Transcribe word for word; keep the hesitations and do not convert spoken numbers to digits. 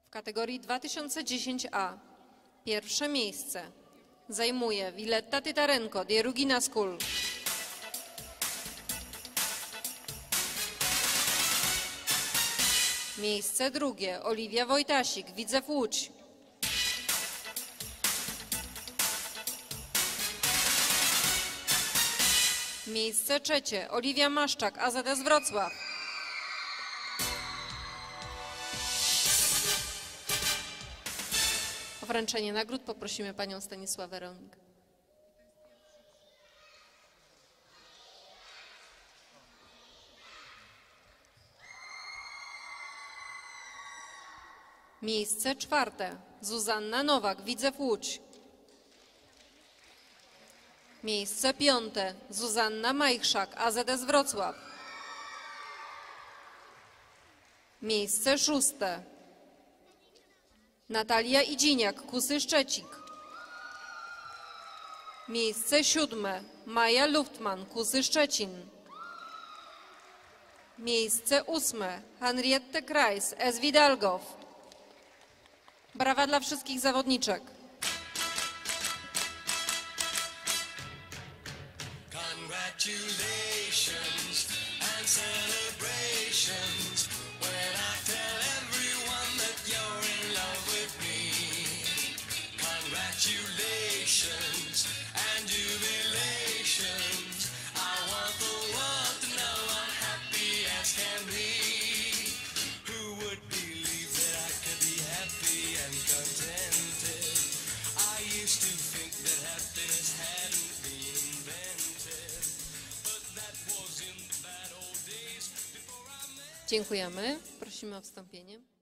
W kategorii dwa tysiące dziesięć A pierwsze miejsce zajmuje Villetta Tytarenko, Dierugina School. Miejsce drugie Oliwia Wojtasik, Widzew Łódź. Miejsce trzecie Oliwia Maszczak, A Z S Wrocław. O wręczenie nagród poprosimy panią Stanisławę Rąk. Miejsce czwarte Zuzanna Nowak, Widzew Łódź. Miejsce piąte Zuzanna Majchrzak, A Z S Wrocław. Miejsce szóste Natalia Idziniak, Kusy Szczecik. Miejsce siódme Maja Luftman, Kusy Szczecin. Miejsce ósme Henriette Kreis, S. Widalgow. Brawa dla wszystkich zawodniczek. Congratulations and celebrations when I tell everyone that you're in love with me. Congratulations and jubilations. I want the world to know I'm happy as can be. Who would believe that I could be happy and contented? I used to think that happiness hadn't been invented. Dziękujemy. Prosimy o wstąpienie.